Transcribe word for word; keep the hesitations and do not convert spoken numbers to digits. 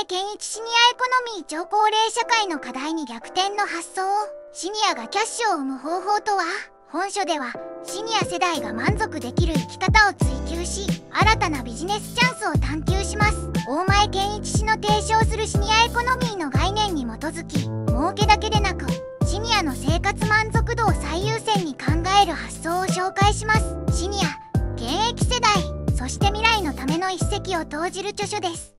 健一シニアエコノミー超高齢社会の課題に逆転の発想。シニアがキャッシュを生む方法とは。本書ではシニア世代が満足できる生き方を追求し、新たなビジネスチャンスを探求します。大前健一氏の提唱するシニアエコノミーの概念に基づき、儲けだけでなくシニアの生活満足度を最優先に考える発想を紹介します。シニア、現役世代、そして未来のための一石を投じる著書です。